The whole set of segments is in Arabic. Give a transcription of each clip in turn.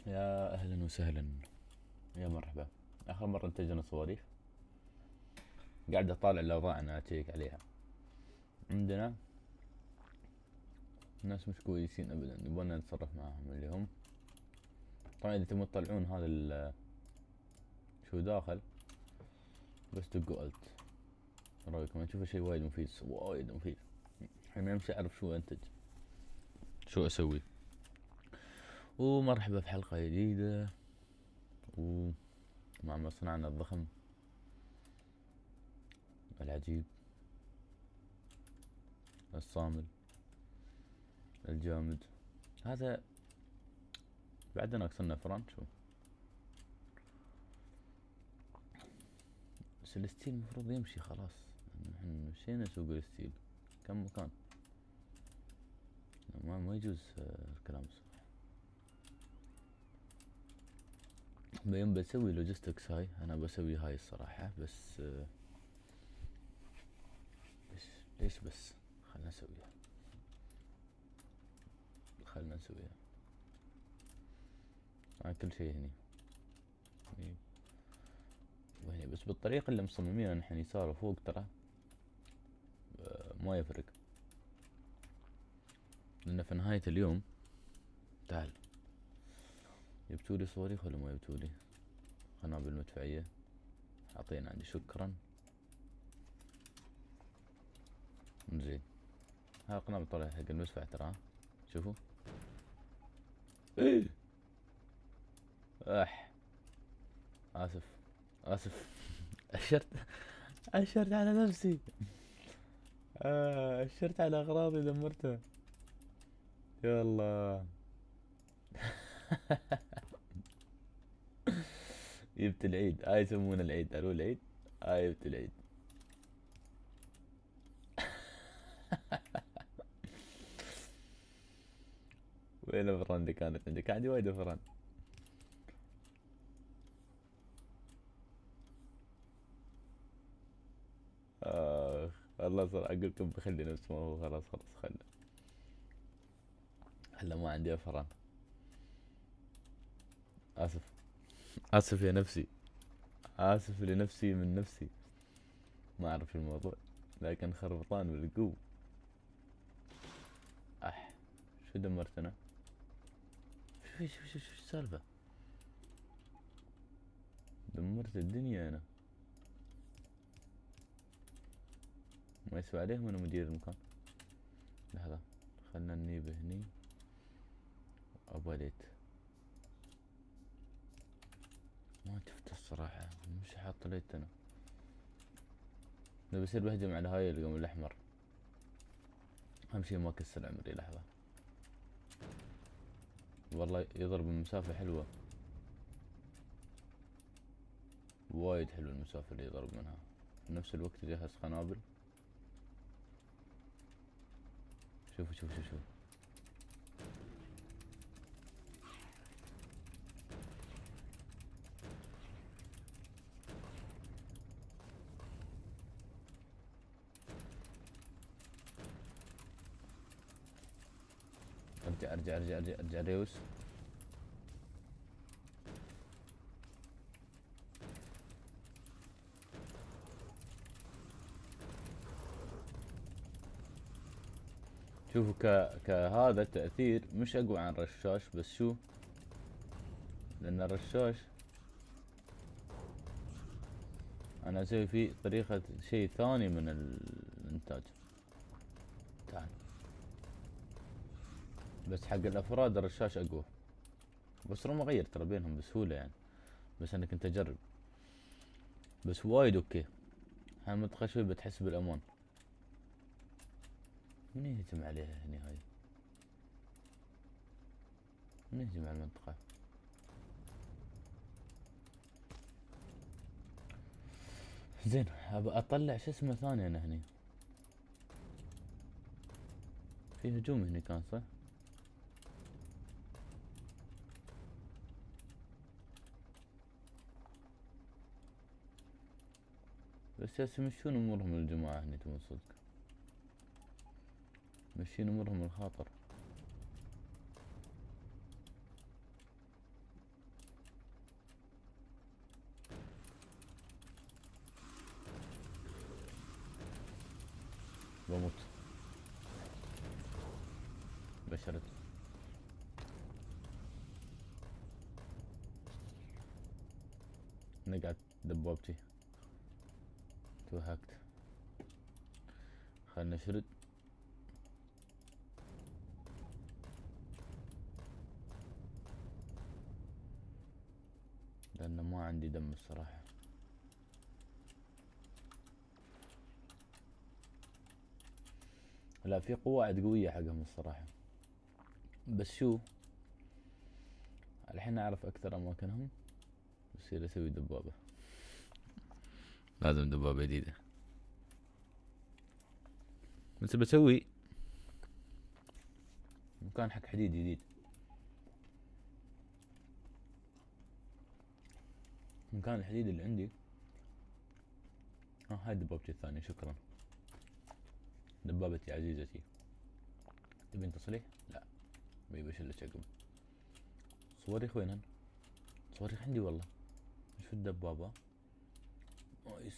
يا أهلا وسهلا، يا مرحبا. آخر مرة انتجنا صواريخ، قاعد أطالع الأوضاع أنا أشيك عليها. عندنا ناس مش كويسين أبدا، يبغونا نتصرف معاهم اللي هم. طبعا إذا تبون تطلعون هذا شو داخل، بس دقوا ألت. رأيكم؟ أشوفه شيء وايد مفيد، وايد مفيد. الحين أمشي أعرف شو أنتج، شو أسوي. ومرحبا في حلقة جديدة، ومع مصنعنا الضخم العجيب الصامل الجامد هذا. بعدنا كسرنا فرن شو، بس الستيل المفروض يمشي خلاص. نحن مشينا سوق الستيل كم مكان، ما يجوز الكلام الصح. يوم بسوي لوجيستكس هاي انا بسوي هاي الصراحة، بس ليش بس خلنا نسويها، خلنا نسويها. انا كل شيء هني وهني، بس بالطريقة اللي مصممينها نحن يسار وفوق ترى ما يفرق. لان في نهاية اليوم، تعال، يبتولي صواريخ ولا ما يبتولي؟ قنابل مدفعية حاطين عندي، شكرا. زين، هاي القنابل طلع حق المدفع ترى، شوفوا. ايه، اح، اسف اسف. اشرت اشرت على نفسي. اشرت على اغراضي دمرتها. يلا. جبت العيد، هاي يسمونه العيد، الو العيد. هاي جبت العيد. وين الفرن اللي كانت عندك؟ عندي وايد فرن. اخ، والله صار اقول لكم بخلي نفس ما هو، خلاص خلاص خله. هلا ما عندي فرن. اسف، اسف يا نفسي، اسف لنفسي من نفسي. ما اعرف شو الموضوع، لكن خربطان بالقوة. اح، شو دمرتنا؟ شو السالفة؟ دمرت الدنيا انا. ما يسوى عليهم انا مدير المكان. لحظة، خلنا نجيب هني. ابليت ما شفت الصراحة، مش حاط ليت انا. ده بيصير بهجم على هاي القمر الاحمر. اهم شي ما كسر عمري. لحظة، والله يضرب من مسافة حلوة، وايد حلو المسافة اللي يضرب منها. في نفس الوقت يجهز قنابل. شوفوا شوفوا شوفوا. ارجع ارجع ارجع ارجع ارجع ريوس. شوفوا كهذا التأثير مش اقوى عن الرشاش، بس شو، لان الرشاش انا اسوي فيه طريقة شيء ثاني من الانتاج. تعال، بس حق الافراد الرشاش اقوى، بس روم اغير ترى بينهم بسهولة يعني، بس انا كنت اجرب. بس وايد اوكي، هالمنطقة شوي بتحس بالامان. من يهجم عليها هني هاي؟ من يهجم على المنطقة؟ زين، ابى اطلع شو اسمه ثاني انا هني. في هجوم هني كان صح؟ بس يا مشون امورهم الجماعة هني تبون صدق، مشين امورهم الخاطر. شرد. نقعد دبابتي توهقت. خلنا نشرد. لأنه ما عندي دم الصراحة. لا في قواعد قوية حقهم الصراحة، بس شو الحين أعرف أكثر أماكنهم، بصير أسوي دبابة. لازم دبابة جديدة، بس بسوي مكان حق حديد جديد. مكان الحديد اللي عندي هاي دبابتي الثانية. شكرا دبابتي عزيزتي. تبين تصليح؟ لا بيبشلك عقب. صواريخ وينهن؟ صواريخ عندي والله. شو الدبابة نايس.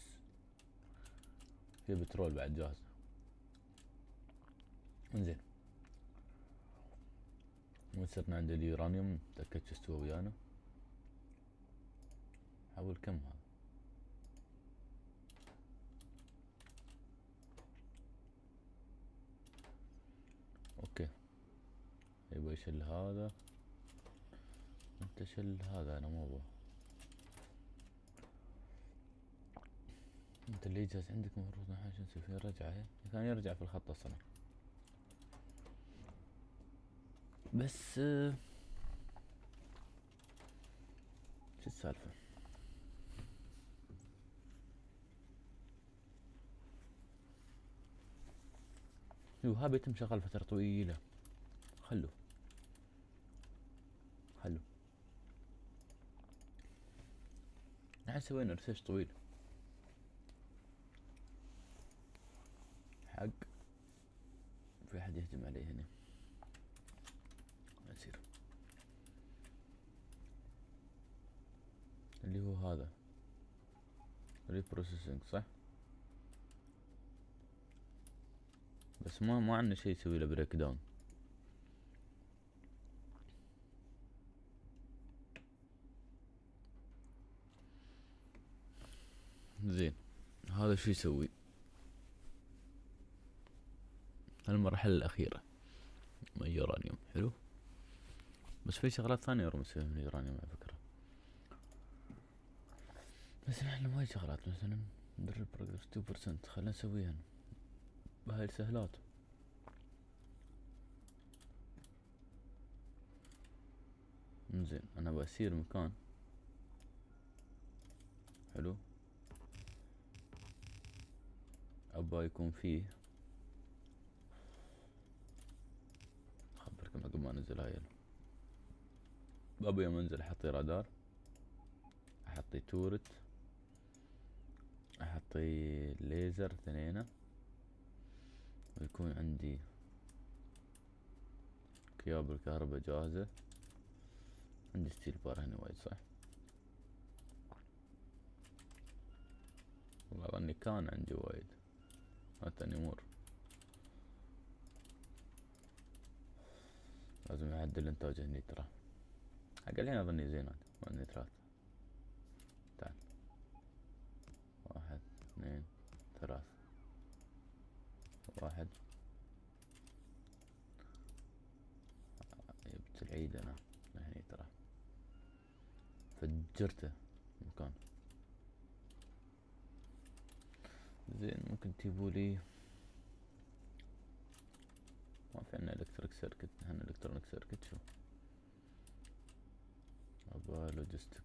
في بترول بعد جاهز. انزين وصرنا عند اليورانيوم. تأكدت استوى ويانا. حاول كم هذا. اوكي يبغى يشل هذا. انت شل هذا انا ما ابغى. انت اللي يجهز عندك المفروض نحن نسوي فيه رجعة. كان يرجع في الخط اصلا. بس شو السالفة؟ ها بيتم شغال فترة طويلة. خلو نحن سوينا ريسيرش طويل حق. في احد يهجم علي هنا. ما يصير. اللي هو هذا ريبروسيسنج صح؟ بس ما عندنا شيء يسوي له بريك داون. زين هذا شو يسوي؟ المرحلة الأخيرة من اليورانيوم. حلو، بس في شغلات ثانية ورا مسويها من اليورانيوم على فكرة. بس نحن وايد شغلات مثلا درب بروجرس 2% خلنا نسويها بهاي السهلات. انزين انا بسير مكان حلو ابا يكون فيه. اخبركم عقب ما انزل هاي. بابا يوم انزل احطي رادار، احطي تورت، احطي ليزر اثنين، ويكون عندي كيابل كهرباء جاهزة. عندي ستيل بار هنا وايد صح؟ والله ظني كان عندي وايد. هاتني امور. لازم اعدل انتاج هني ترى. حق الحين اظني زين هذا. وعندي 3. تعال 1 2 3 1. جبت العيد انا هني ترى. فجرته مكان. زين ممكن تجيبولي. ما في عنا الكتريك سيركت. هنا الكترونيك سيركت. شو ابا لوجيستيك.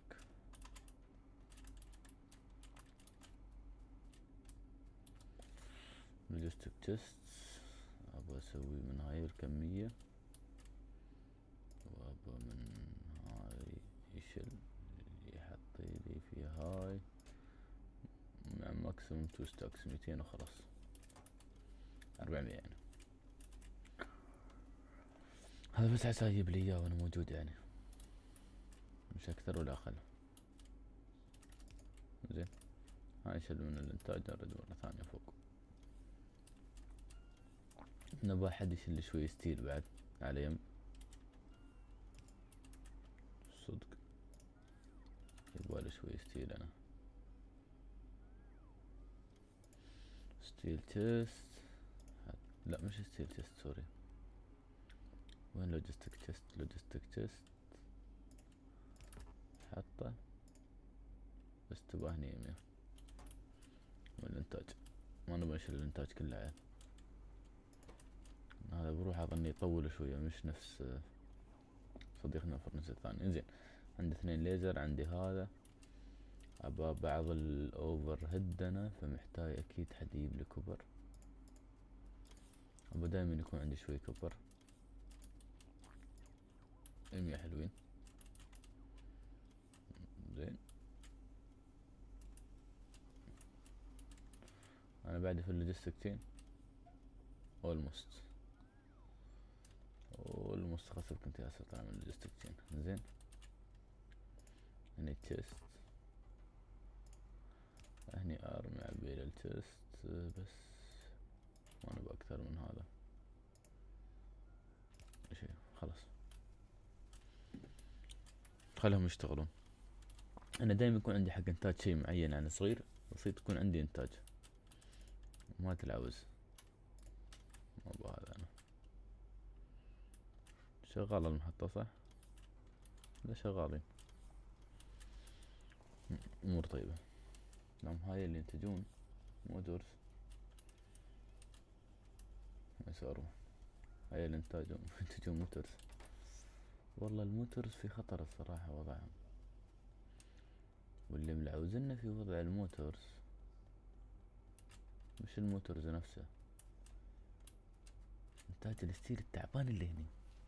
لوجيستيك تيست. ابا اسوي من هاي الكمية، وابا من هاي يشل يحطي لي في هاي مع ماكسيموم 2 ستاكس 200 وخلاص. 400 يعني. هذا بس عسى يجيب لي اياه وانا موجود يعني، مش اكثر ولا اقل. زين هاي شل من الانتاج. نرد مرة ثانية فوق. نبى حد يشيل شوي ستيل بعد. على يم صدق. يبغالي شوي ستيل انا. ستيل تشست. لا مش ستيل تشست سوري. وين لوجيستيك تشست؟ لوجيستيك تشست حطه بس تبقى هني 100. والانتاج ما نبغى نشيل الانتاج كله عيل. هذا بروح اظني يطول شوية مش نفس صديقنا الفرنسي الثاني. انزين عندي 2 ليزر. عندي هذا ابى بعض الاوفر هيد انا، فمحتاج اكيد حد يجيب لي كوبر. ابى دايما يكون عندي شوي كوبر. 100 حلوين. زين انا بعد في اللوجيستيك تشين اولموست خاصة كنت ياسر طالع من اللوجيستيك تشين. زين هني تشيست، هني ارمي عبيل التشيست بس ما نبغى اكثر من هذا شيء. خلاص خلهم يشتغلون. انا دايما يكون عندي حق انتاج شيء معين يعني صغير بسيط، يكون عندي انتاج ما تلعوز. ما ابغى هذا انا. شغالة المحطة صح؟ لا شغالين. امور طيبة. نعم هاي اللي ينتجون موتورز ما يسارون. هاي اللي ينتجون موتورز. والله الموتورز في خطر الصراحة وضعهم، واللي ملعوزنا في وضع الموتورز مش الموتورز نفسه، انتاج الستيل التعبان اللي هني.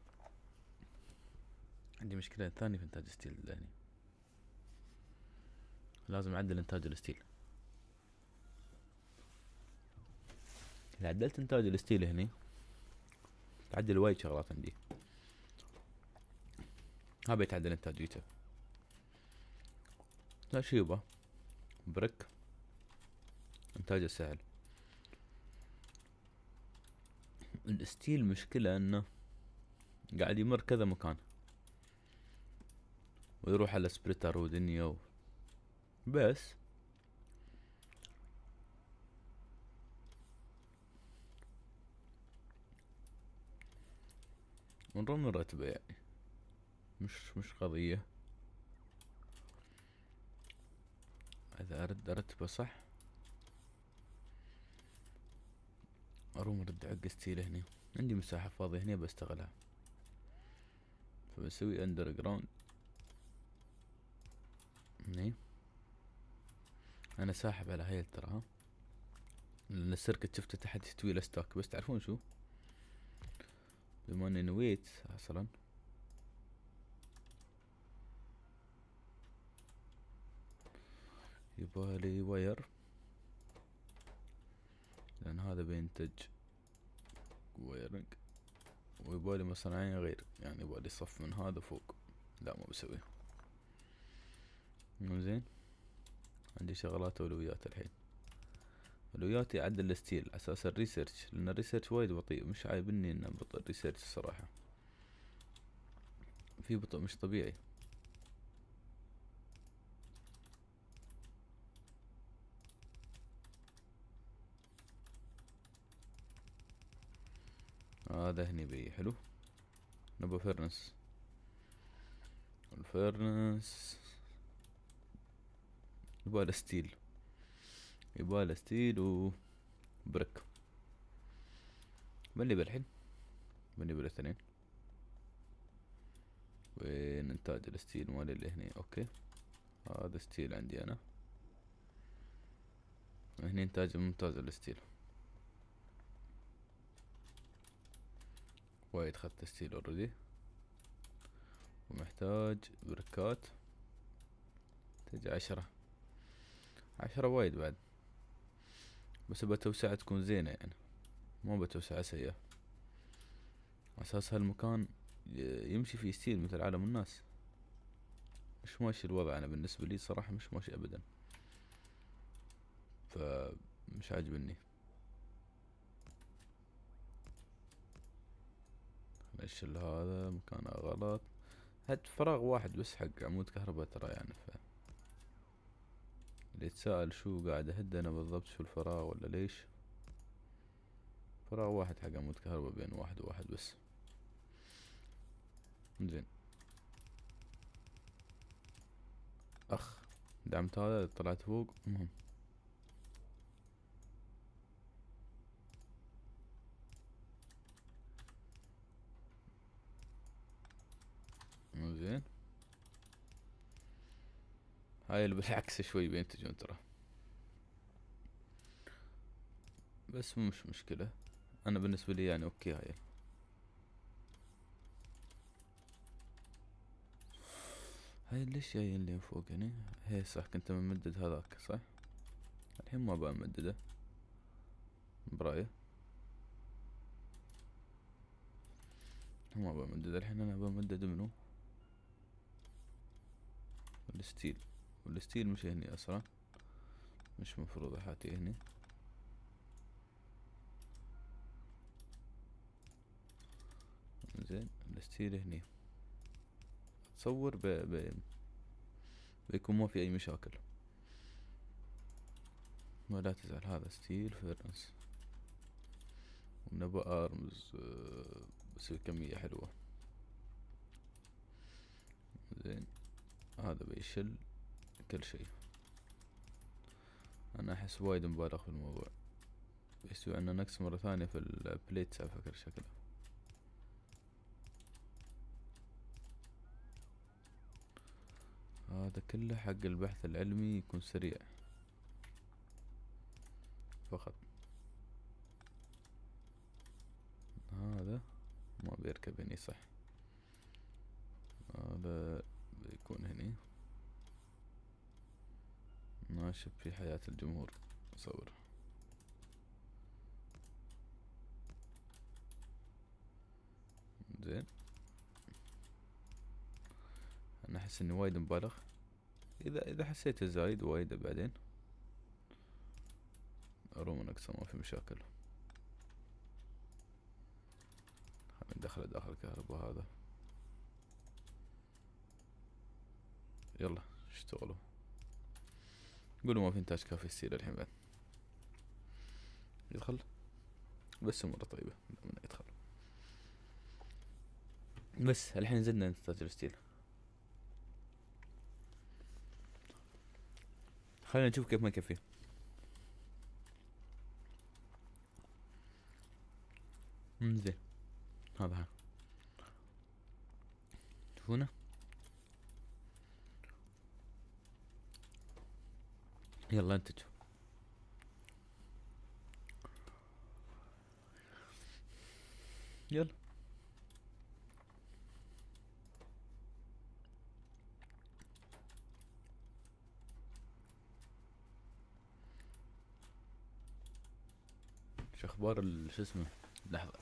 عندي مشكلة ثانية في انتاج الستيل اللي هني، لازم اعدل انتاج الستيل. اذا عدلت انتاج الستيل هني تعدل وايد شغلات عندي. ها بيتعدل انتاجيته. لا شي يبا بريك انتاجه سهل. الستيل مشكلة انه قاعد يمر كذا مكان ويروح على سبريتر ودنيا بس ونرمي رتبه يعني مش قضية. اذا ارد ارتبه صح اروم ارد عق ستيل هني. عندي مساحة فاضية هني بستغلها، فبسوي اندر جراوند هني. انا ساحب على هاي ترى ها، لان السيركت شفته تحت يستوي له ستاك. بس تعرفون شو، بما اني نويت اصلا يبالي واير، لان هذا بينتج وايرنج، ويبالي مصنعين غير يعني يبالي صف من هذا فوق. لا ما بسوي. زين عندي شغلات اولويات الحين. اولوياتي اعدل الستيل اساس الريسيرش، لان الريسيرش وايد بطيء. مش عايبني انه بطء الريسيرش الصراحة، في بطء مش طبيعي. هذا هني بي حلو. نبى فرنس. الفرنس يباله ستيل، يباله ستيل وبريك. بني بالحين بني بالاثنين. وين انتاج الستيل مالي اللي هني؟ اوكي هذا ستيل عندي انا هني. انتاج ممتاز الستيل، وايد خدت ستيل اوريدي. ومحتاج بركات تجي 10 وايد بعد، بس بتوسعة تكون زينة يعني مو بتوسعة سيئة. اساس هالمكان يمشي فيه ستيل مثل عالم الناس. مش ماشي الوضع انا بالنسبة لي صراحة، مش ماشي ابدا، فمش عاجبني. نشيل هذا مكانه غلط. هاد فراغ واحد بس حق عمود كهرباء ترى يعني. اللي يتساءل شو قاعد اهد انا بالضبط، شو الفراغ ولا ليش؟ فراغ واحد حق عمود كهرباء بين واحد وواحد بس. زين اخ دعمت هذا طلعت فوق. مهم. زين هاي اللي بالعكس شوي بينتجون ترى، بس مش مشكلة. انا بالنسبة لي يعني اوكي. هاي ليش جاي اللي فوق هنا؟ هي صح كنت ممدد هذاك صح. الحين ما بقى ممدده برايه، ما بقى ممدد الحين. انا بمدد منو؟ الستيل. والستيل مش هني اصلا، مش مفروض احاتي هني. زين الستيل هني اتصور بيكون ما في اي مشاكل. ولا تزعل هذا ستيل فيرنس ونبا ارمز. بس كمية حلوة. زين هذا بيشل كل شي. انا احس وايد مبالغ في الموضوع، بيستوي عنا نقص مرة ثانية في البليتس على فكرة شكله. هذا كله حق البحث العلمي يكون سريع فقط. هذا ما بيركب هني صح، هذا بيكون هني ناشب في حياة الجمهور أصور. زين أنا أحس إني وايد مبالغ. إذا حسيت زايد وايد بعدين أروم نقصه ما في مشاكل. خلينا ندخله داخل الكهرباء هذا. يلا اشتغلوا. قولوا ما في انتاج كافي ستيل الحين بعد. يدخل بس مرة طيبة من يدخل. بس الحين زدنا انتاج الستيل. خلينا نشوف كيف ما يكفي. زين هذا شوفونه. يلا انتج. يلا شو اخبار شو اسمه؟ لحظة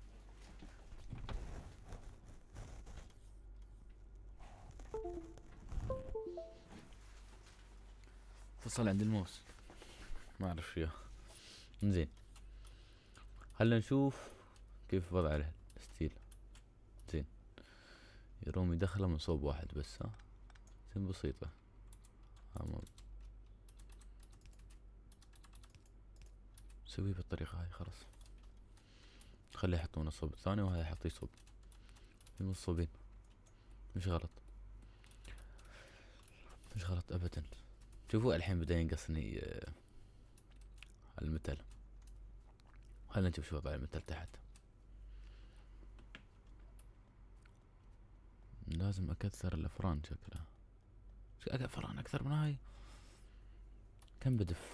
فصل عند الموس ما اعرف شو. زين خلنا نشوف كيف وضع الستيل. زين يروم يدخله من صوب واحد بس. ها زين بسيطة. نسويه بالطريقة هاي خلاص. خليه يحطون الصوب الثاني وهذا يحط يصوب في الصوبين. مش غلط مش غلط ابدا. شوفوا الحين بدأ ينقصني المتل. خلنا نشوف شو وضع المتل تحت. لازم اكثر الافران شكله. فران اكثر من هاي كم بدف.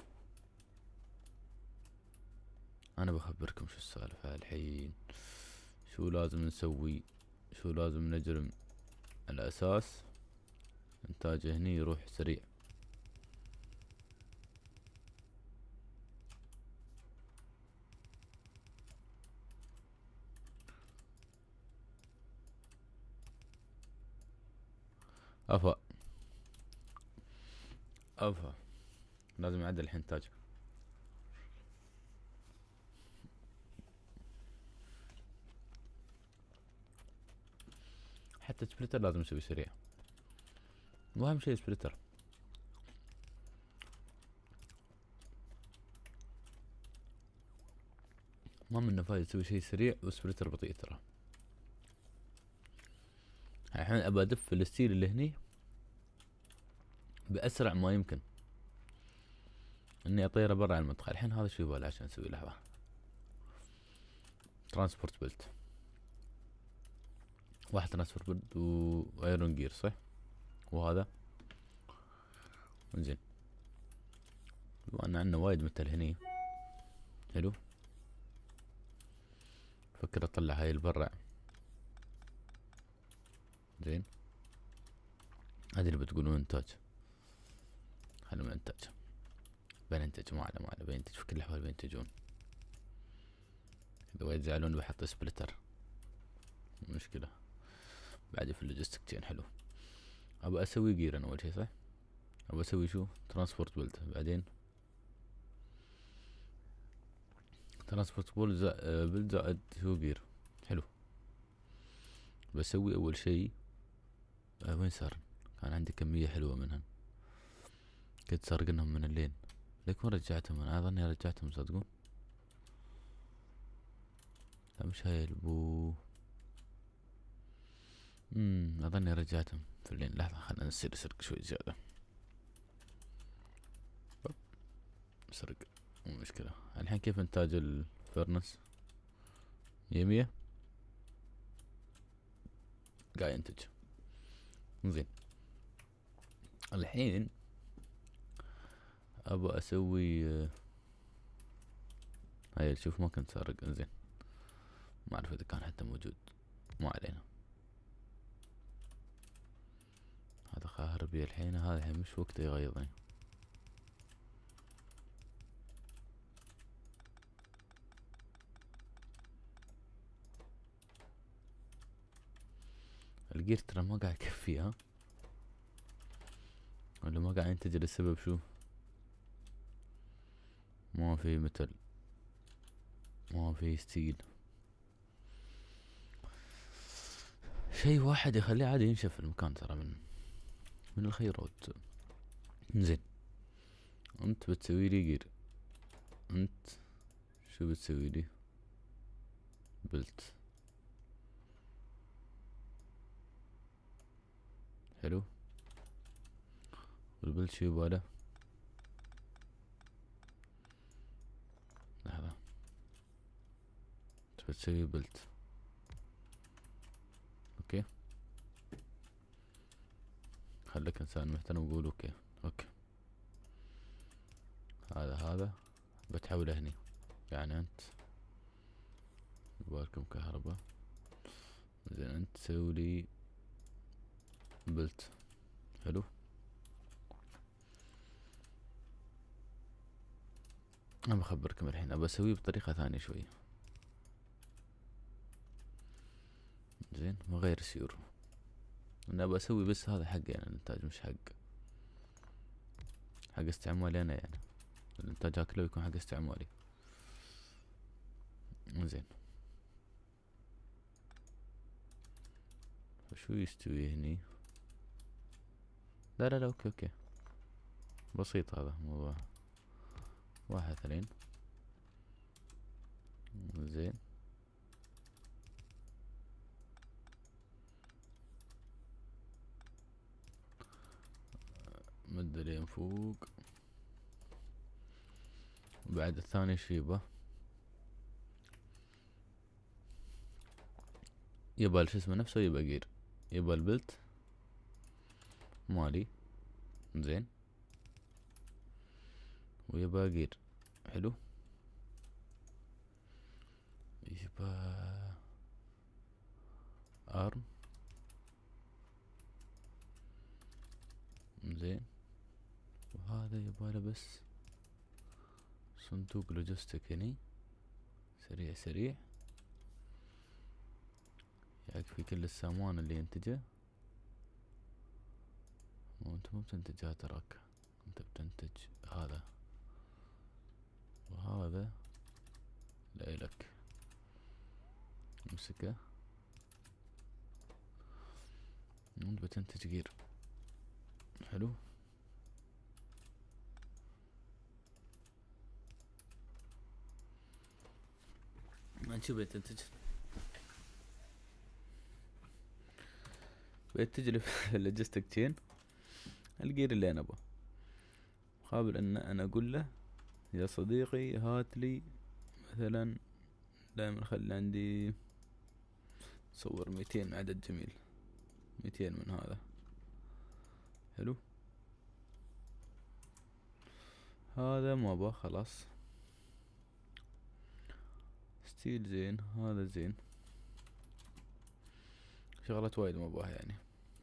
انا بخبركم شو السالفة الحين. شو لازم نسوي، شو لازم نجرم الاساس انتاجه هني يروح سريع. افا لازم يعدل الحين انتاج. حتى سبليتر لازم نسوي سريع، واهم شي سبليتر. ما منه فايدة تسوي شي سريع وسبليتر بطيء ترى. الحين ابى ادف الستيل اللي هني باسرع ما يمكن، اني اطيره برا المدخل. الحين هذا شو يبغى عشان اسوي لحظة ترانسبورت بلت، واحد ترانسبورت بلت وايرون جير صح، وهذا زين. بما ان عندنا وايد متل هني حلو، فكر اطلع هاي البرع زين. هذه اللي بتقولون انتاج، خلوا من انتاج بننتج، ما على بينتج في كل الاحوال بينتجون. اذا وايد زعلون بحط سبلتر مشكلة بعد في اللوجيستيك تشين. حلو، ابى اسوي جير انا اول شي صح، ابى اسوي شو ترانسبورت بلد، بعدين ترانسبورت بلد زائد شو جير. حلو، بسوي اول شي وين صار؟ كان عندي كمية حلوة منهم، كنت سارقنهم من اللين، ليكون رجعتهم. انا اظني رجعتهم صدقون، لا مش هاي البو، اظني رجعتهم في اللين. لحظة خلنا نصير سرق شوي زيادة، سرق مو مشكلة. الحين كيف انتاج الفرنس؟ 100 قاعد ينتج زين. الحين ابى اسوي هاي، شوف ما كنت سارق انزين، ما اعرف اذا كان حتى موجود، ما علينا. هذا خاربي الحين، هذا الحين مش وقته يغيظني. الجير ترى ما قاعد يكفي، ها ولا ما قاعد ينتج للسبب شو؟ ما في متل، ما في ستيل، شيء واحد يخليه عادي ينشف المكان ترى من الخيرات. زين، انت بتسوي لي جير، انت شو بتسوي لي؟ بلت. حلو، والبلت شو يباله؟ لحظة، انت بتسوي بلت اوكي، خليك انسان محترم وقول اوكي. اوكي، هذا بتحوله هني، يعني انت يبالكم كهرباء. زين، انت تسوي لي بلت. حلو، انا بخبركم الحين ابى اسويه بطريقة ثانية شوي. زين، وغير سيور، انا ابى اسوي بس هذا حقي يعني الانتاج، مش حق استعمالي انا، يعني الانتاج كله يكون حق استعمالي. زين، شو يستوي هني؟ لا اوكي بسيط هذا موضوع، 1 2. زين، مد لين فوق، وبعد الثاني شيبه يبال شو اسمه نفسه، يبقى جير، يبقى البلت مالي زين، ويبقى جير. حلو، يبقى ارم زين، وهذا يباله بس صندوق لوجستيك هني سريع يكفي كل السامان اللي ينتجه. وانت مو بتنتج تراك، انت بتنتج هذا وهذا لإلك، امسكه انت بتنتج جير. حلو. نشوف بتنتج. بتجي لي في اللوجيستيك تشين الجير اللي انا ابغاه، مقابل ان انا اقول له يا صديقي هات لي مثلا، دائما خلي عندي صور 200 عدد جميل، 200 من هذا. حلو. هذا ما ابغاه خلاص. ستيل زين، هذا زين، شغلات وايد ما ابغاها يعني.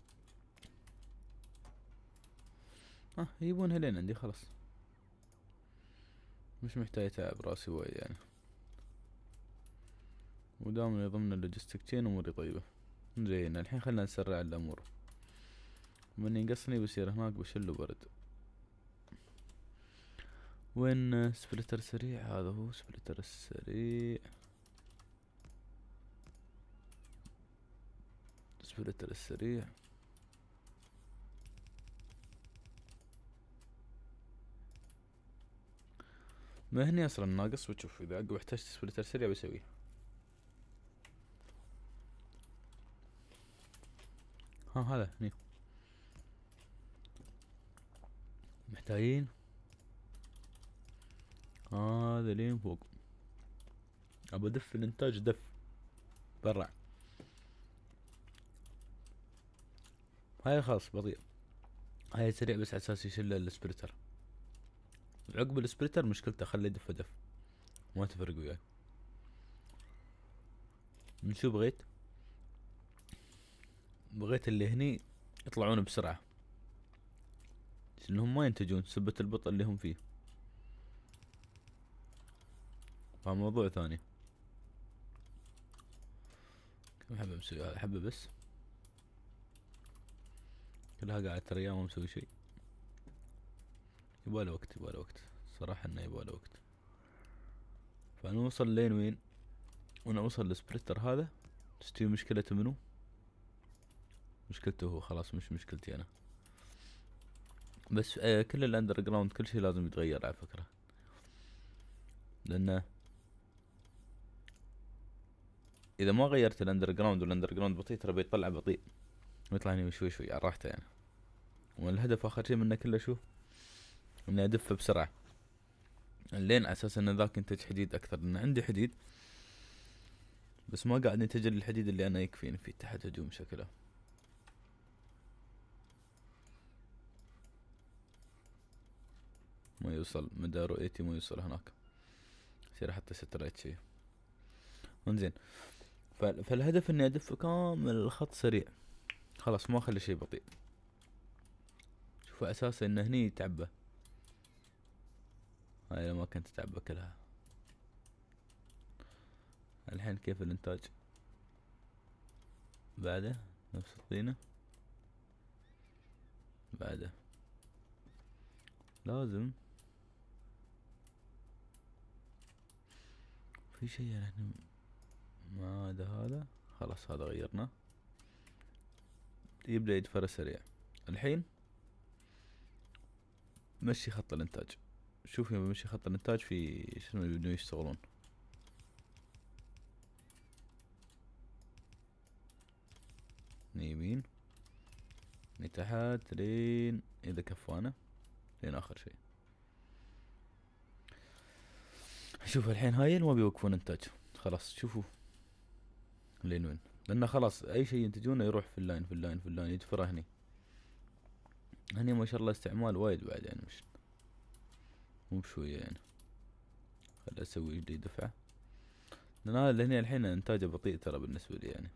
يبونها لين عندي خلاص، مش محتاج اتعب راسي وايد يعني، ودامني ضمن اللوجيستيك تشين اموري طيبة. زين الحين خلنا نسرع الامور، من ينقصني بصير هناك بشله برد. وين سبلتر سريع؟ هذا هو سبلتر السريع، سبلتر السريع. ما هني اصلا ناقص، وتشوف اذا عقب احتجت سبلتر سريع بسويه. هذا هني محتاجين هذا لين فوق. ابى ادف الانتاج، دف برع. هاي خلاص بطيء، هاي سريع بس على اساس يشيل السبلتر. عقب السبلتر مشكلته خليه يدف دف، ما تفرق وياي. من شو بغيت؟ بغيت اللي هني يطلعون بسرعة، لانهم ما ينتجون سبة البطء اللي هم فيه، فموضوع ثاني. كم حبة مسوي؟ هذا حبة بس، كلها قاعد 3 ايام ما مسوي شي. يباله وقت، يباله وقت صراحة، انه يباله وقت. فنوصل لين وين؟ ونوصل للسبريتر هذا. تستوي مشكلته منو؟ مشكلته هو خلاص، مش مشكلتي انا. بس كل الاندر جراوند كل شي لازم يتغير على فكرة، لانه اذا ما غيرت الاندر جراوند والاندر جراوند بطيء ترى بيطلع بطيء، ويطلع هني شوي شوي على راحته يعني. والهدف اخر شي منه كله شو؟ اني ادف بسرعة، لين على اساس ان ذاك ينتج حديد اكثر، لان عندي حديد بس ما قاعد ينتج الحديد اللي انا يكفيني فيه تحت هجوم شكله. ما يوصل مدى رؤيتي، ما يوصل هناك. يصير احط ستريت شي. انزين، فالهدف اني ادف كامل الخط سريع، خلاص ما اخلي شي بطيء. شوف اساسا ان هني تعبى، هاي لما كنت تعبى كلها. الحين كيف الانتاج بعده؟ نفس الطينة بعده. لازم في شي يعني. ما هذا خلاص، هذا غيرنا. يبدأ يدفر سريع. الحين مشي خط الانتاج. شوف يوم بمشي خط الانتاج في شنو يبدون يشتغلون. يمين تحت لين اذا كفانا، لين اخر شيء. شوف الحين هاي ما بيوقفون انتاج خلاص. شوفوا لين وين، لانه خلاص اي شيء ينتجونه يروح في اللاين في اللاين في اللاين، يدفره هني. هني ما شاء الله استعمال وايد بعد يعني، مش مو بشوية يعني. خل اسوي جديد دفعة، لان هذا اللي هني الحين انتاجه بطيء ترى بالنسبة لي يعني.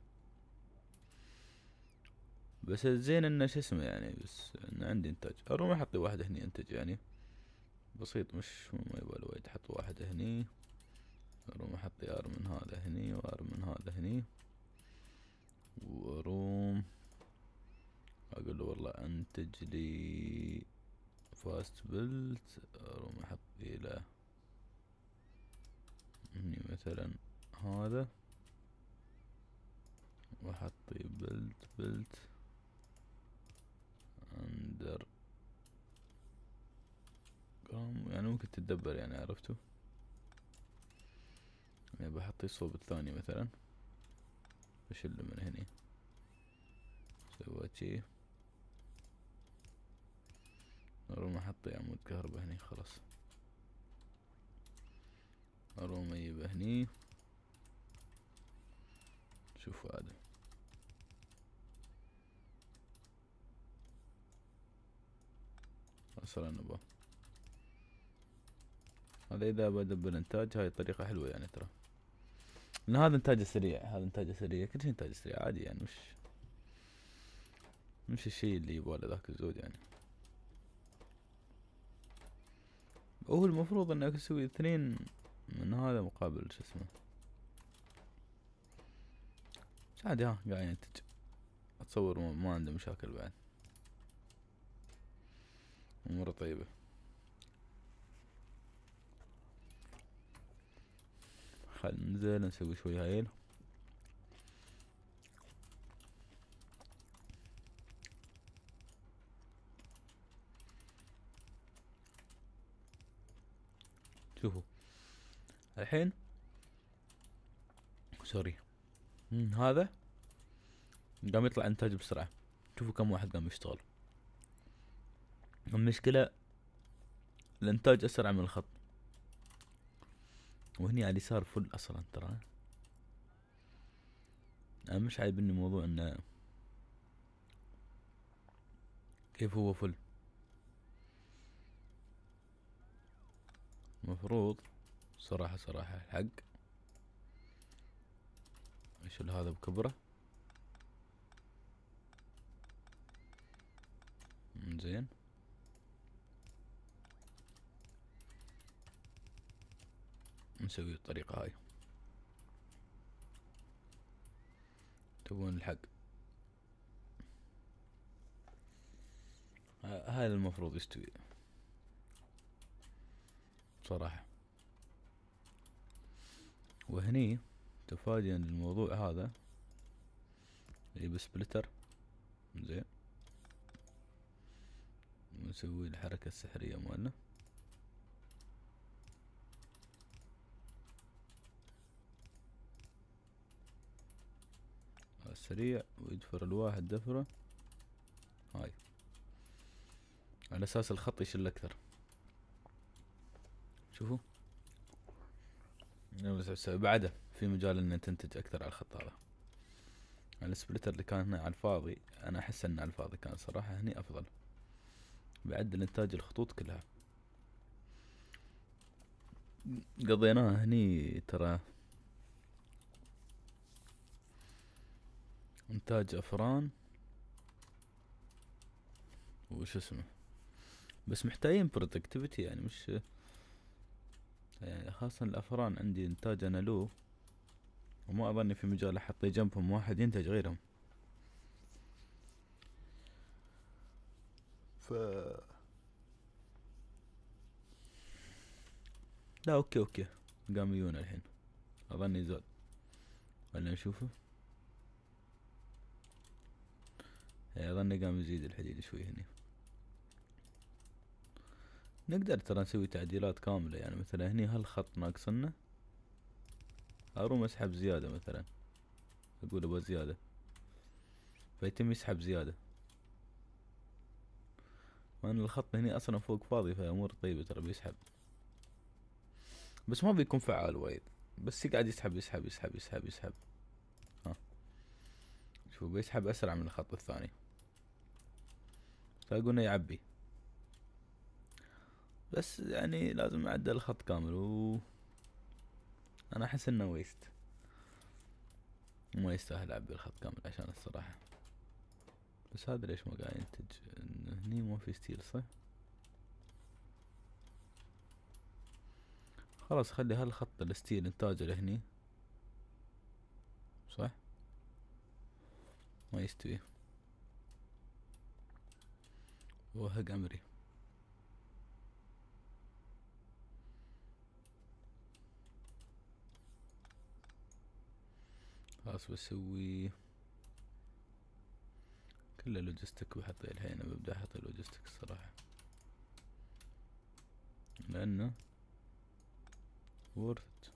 بس الزين انه شو اسمه يعني، بس انه عندي انتاج. اروح احطي واحد هني انتج يعني بسيط، مش ما يبغى له وايد. احط واحد هني، اروم احط ار من هذا هني وار من هذا هني، واروم اقول له والله انتج لي فاست بيلت. اروم احط له هني مثلا هذا، واحط بيلت تتدبر يعني، عرفتوا؟ يعني بحط الصوب الثاني مثلا، بشله من هني، سويت شي، اروم احط عمود كهرباء هني خلاص، اروم اجيبه هني. شوفوا هذا اصلا نبغى هذا اذا بدبر انتاج. هاي طريقة حلوة يعني ترى، لان هذا انتاجه سريع، هذا انتاجه سريع، كل شيء انتاجه سريع عادي يعني، مش الشيء اللي يبغى ذاك الزود يعني. هو المفروض انك تسوي 2 من هذا مقابل شو اسمه، بس عادي ها قاعد ينتج، اتصور ما عنده مشاكل بعد، اموره طيبة. خل ننزل نسوي شوي هايل. شوفوا الحين، سوري، هذا قام يطلع انتاج بسرعة. شوفوا كم واحد قام يشتغل. المشكلة الانتاج اسرع من الخط، وهني على اليسار فل اصلا ترى. انا مش عاجبني موضوع انه كيف هو فل. مفروض صراحة الحق اشيل هذا بكبره. زين، نسوي الطريقة هاي. تبون الحق هاي المفروض يستوي صراحة. وهني تفاديا للموضوع هذا يجيب سبلتر. زين، ونسوي الحركة السحرية مالنا. سريع، ويدفر الواحد دفرة هاي، على اساس الخط يشل اكثر. شوفوا بعده في مجال ان تنتج اكثر على الخط هذا. السبلتر اللي كان هنا على الفاضي، انا احس انه على الفاضي كان صراحة هني افضل، بعدل انتاج الخطوط كلها. قضيناها هني ترى، انتاج افران وش اسمه، بس محتاجين برودكتيفيتي يعني، مش يعني خاصة الافران عندي انتاج انا له، وما اظني في مجال احط جنبهم واحد ينتج غيرهم. ف لا اوكي قام يجون الحين، اظني زاد، ولا نشوفه. اظني قام يزيد الحديد شوي هني. نقدر ترى نسوي تعديلات كاملة يعني، مثلا هني هالخط ناقصنا، اروم اسحب زيادة مثلا، اقول ابغى زيادة، فيتم يسحب زيادة، وان الخط هني اصلا فوق فاضي، فامور طيبة ترى بيسحب، بس ما بيكون فعال وايد، بس يقعد يسحب. ها شوف بيسحب اسرع من الخط الثاني، تلاقونه يعبي، بس يعني لازم اعدل الخط كامل، انا احس انه ويست، ما يستاهل اعبي الخط كامل عشان الصراحة. بس هذا ليش ما قاعد ينتج؟ هني ما في ستيل صح؟ خلاص خلي هالخط الستيل انتاجه لهني صح، ما يستوي، وهق امري. خلاص بسوي كله لوجستيك، بحط الحين ببدأ احط اللوجستيك الصراحة، لانه وورث.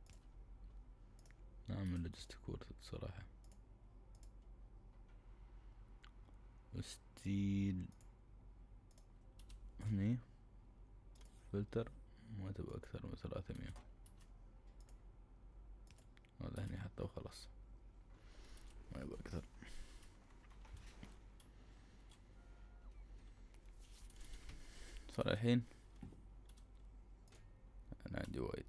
نعمل لوجيستيك وورث صراحة. ستيل هني فلتر ما تبقى اكثر من 300. هذا هني حتى وخلاص ما يبقى اكثر. صار الحين انا عندي وايد.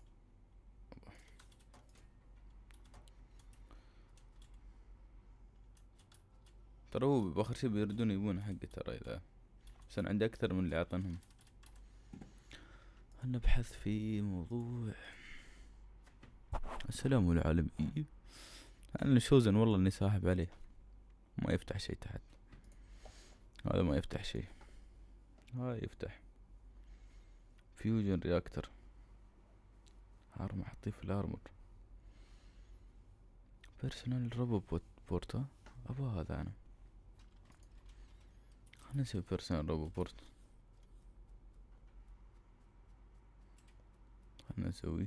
ترى هو باخر شي بيردون يبون حقي ترى اذا، بس انا عندي اكثر من اللي عطنهم. نبحث في موضوع السلام العالمي. انا شوزن والله اني ساحب عليه ما يفتح شي تحت. هذا ما يفتح شي. هاي يفتح فيوجن رياكتر. هارم احطيه في الارمر. بيرسونال روبو بورتا ابا هذا انا. خلنا نسوي بيرسونال روبو بورت. خلنا نسوي.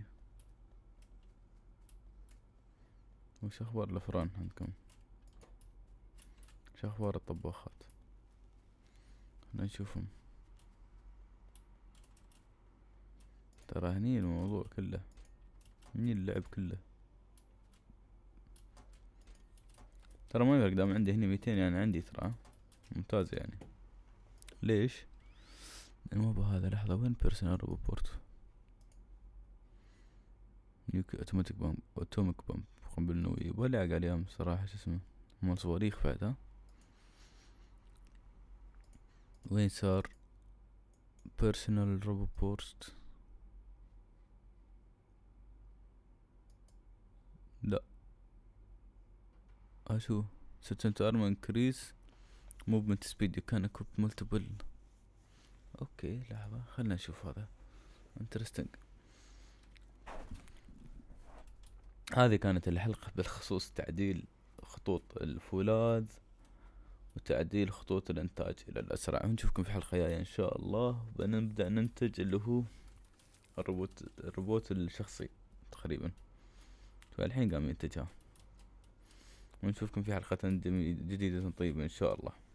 وش اخبار الافران عندكم؟ وش اخبار الطباخات؟ خلنا نشوفهم. ترى هني الموضوع كله، هني اللعب كله. ترى ما يفرق دام عندي هني 200 يعني عندي ترى ممتاز يعني. ليش؟ لأن مو بهذا. لحظة وين بيرسونال روبورت؟ نيوكي اوتوماتيك بامب اوتوميك بامب قنبلة نووية ولا قال يام صراحة. شو اسمه مال صواريخ بعد. ها وين صار بيرسونال روبورت؟ لا شو ستنت ارما انكريس موفمنت سبيد. يو كان اكوب ملتيبل. اوكي لحظة خلنا نشوف هذا انترستنج. هذه كانت الحلقة بخصوص تعديل خطوط الفولاذ وتعديل خطوط الانتاج الى الاسرع. ونشوفكم في حلقة جاية ان شاء الله. بنبدأ ننتج اللي هو الروبوت الشخصي تقريبا. فالحين قام ينتجها. ونشوفكم في حلقة جديدة طيبة ان شاء الله.